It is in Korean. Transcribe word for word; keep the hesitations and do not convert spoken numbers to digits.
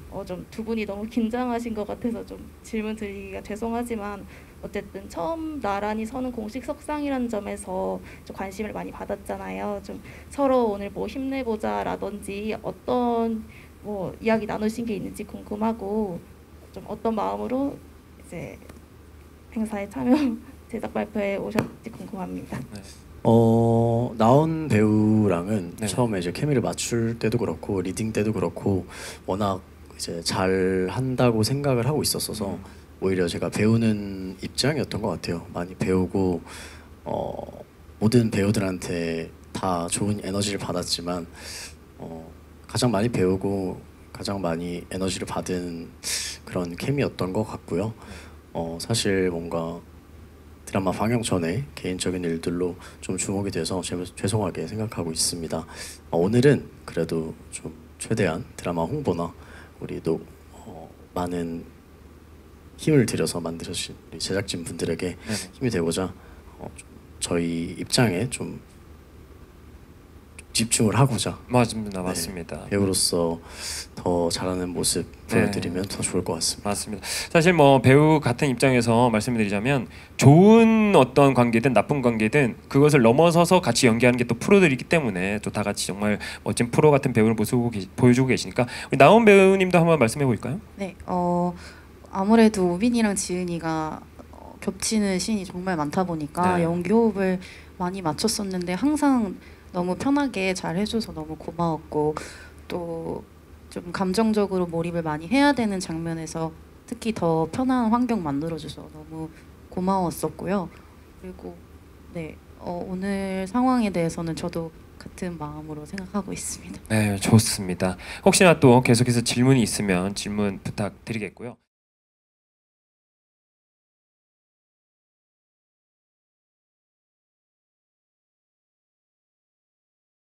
어, 좀 두 분이 너무 긴장하신 것 같아서 좀 질문 드리기가 죄송하지만 어쨌든 처음 나란히 서는 공식 석상이라는 점에서 좀 관심을 많이 받았잖아요. 좀 서로 오늘 뭐 힘내보자라든지 어떤 뭐 이야기 나누신 게 있는지 궁금하고 좀 어떤 마음으로 이제 행사에 참여 제작 발표에 오셨는지 궁금합니다. 네. 어 나온 배우랑은 네. 처음에 이제 케미를 맞출 때도 그렇고 리딩 때도 그렇고 워낙 이제 잘 한다고 생각을 하고 있었어서 음. 오히려 제가 배우는 입장이었던 것 같아요. 많이 배우고 어 모든 배우들한테 다 좋은 에너지를 받았지만 어 가장 많이 배우고 가장 많이 에너지를 받은 그런 케미였던 것 같고요. 어 사실 뭔가 드라마 방영 전에 개인적인 일들로 좀 주목이 돼서 제- 죄송하게 생각하고 있습니다. 어, 오늘은 그래도 좀 최대한 드라마 홍보나 우리도 어, 많은 힘을 들여서 만들어주신 우리 제작진 분들에게 네네. 힘이 되고자 어, 좀 저희 입장에 좀 집중을 하고자 맞습니다, 네, 맞습니다. 배우로서 더 잘하는 모습 보여드리면 더 좋을 것 같습니다. 맞습니다. 사실 뭐 배우 같은 입장에서 말씀드리자면 좋은 어떤 관계든 나쁜 관계든 그것을 넘어서서 같이 연기하는 게 또 프로들이기 때문에 또 다 같이 정말 멋진 프로 같은 배우를 모습 보여주고 계시니까 우리 나온 배우님도 한번 말씀해 볼까요? 네, 어 아무래도 우빈이랑 지은이가 어, 겹치는 씬이 정말 많다 보니까 네. 연기 호흡을 많이 맞췄었는데 항상 너무 편하게 잘 해줘서 너무 고마웠고 또 좀 감정적으로 몰입을 많이 해야 되는 장면에서 특히 더 편한 환경 만들어줘서 너무 고마웠었고요. 그리고 네, 어, 오늘 상황에 대해서는 저도 같은 마음으로 생각하고 있습니다. 네, 좋습니다. 혹시나 또 계속해서 질문이 있으면 질문 부탁드리겠고요.